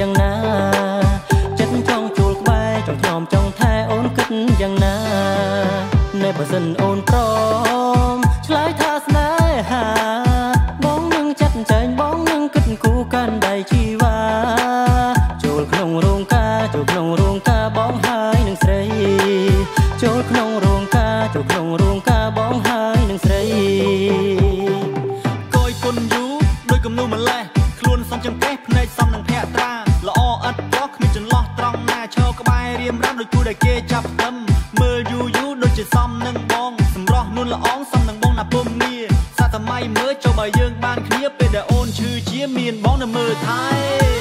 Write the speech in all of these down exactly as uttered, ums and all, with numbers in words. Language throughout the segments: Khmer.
យ៉ាងណាចិត្តចង់ជួលក្បែរចង់ថ្នមចង់ថែអូនគិតយ៉ាងណានៅបើសិនអូនព្រមឆ្លើយថាស្នេហាបងនឹងចាត់ចែងបងនឹងគិតគូកាន់ដៃជីវ៉ាចូលក្នុងរោងការចូលក្នុងរោងការបងហើយនឹងស្រីចូលក្នុងរោងការចូលក្នុងរោងការបងហើយនឹងស្រីកយគុណយូដោយគំនូម្លេះខ្លួនសំចង្កេះភ្នែកសំនឹងភ័ក្ត្រាល្អឥតបោះគ្មានចន្លោះត្រង់ណាឈរក្បែររៀមរ៉ាំដោយគូដែលគេចាប់ផ្ទឹមមើលយូយូដូចជាសំនឹងបងសម្រស់នួនល្អងសំនឹងបងណាពុំងារសាសម័យមើលចូលបើយើងបានគ្នាពេលដែលអូនឈឺជាមានបងនៅមើលថែ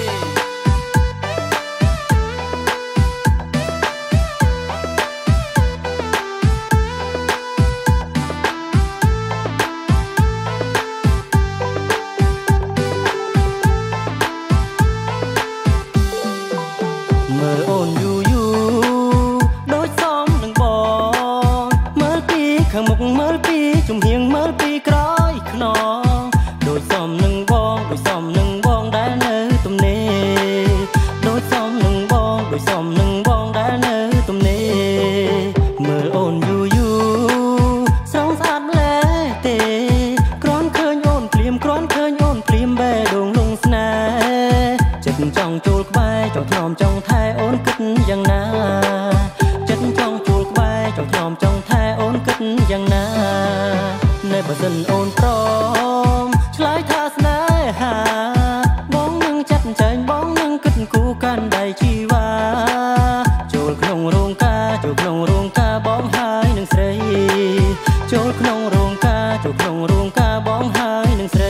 មើលអូនយូយូដូចសមនឹងបងមើលពីខាងមុខមើលពីជំហៀងមើលពីក្រោយខ្នងដូចសមនឹងបងដូចសមនឹងបងដែលនៅទំនេរដូចសមនឹងបងដូចសមនឹងបងដែលនៅទំនេរមើលអូនយូយូស្រងស្អាតម្លេះទេគ្រាន់ឃើញអូនភ្លាមគ្រាន់ឃើញអូនភ្លាមបេះដូងលងស្នេហ៍ចិត្តចង់ចូលក្បែរចង់ថ្នមចង់ថែអូនគិតយ៉ាងណាចិត្តចង់ជួលក្បែរចង់ថ្នមចង់ថែអូនគិតយ៉ាងណានៅបើសិនអូនព្រមឆ្លើយថាស្នេហាបងនឹងចាត់ចែងបងនឹងគិតគូកាន់ដៃជីវ៉ាចូលក្នុងរោងការចូលក្នុងរោងការបងហើយនឹងស្រីចូលក្នុងរោងការចូលក្នុងរោងការបងហើយនឹងស្រី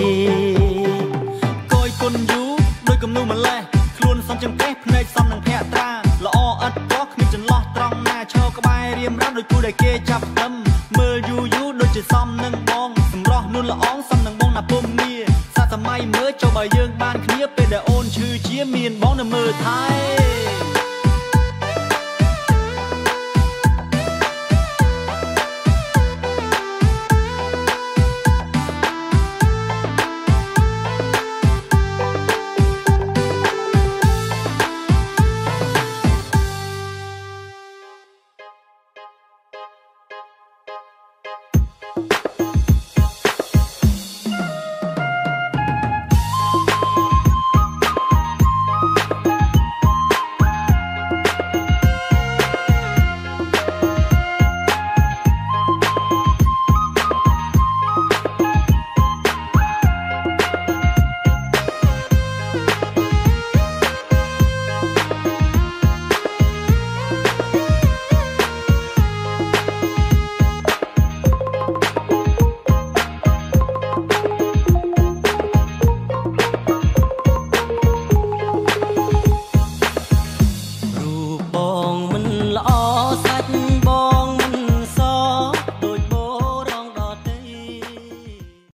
កយគុណយូដោយគំនូម្លេះខ្លួនសំចង្កេះភ្នែកសំនឹងភ័ក្ត្រាល្អឥតបោះគ្មានចន្លោះត្រង់ណាឈរក្បែររៀមរ៉ាំដោយគូដែលគេចាប់ផ្ទឹមមើលយូយូដូចជាសំនឹងបងសម្រស់នួនល្អងសំនឹងបងណាពុំងារសាសម័យមើលចូលបើយើងបានគ្នាពេលដែលអូនឈឺជាមានបងនៅមើលថែ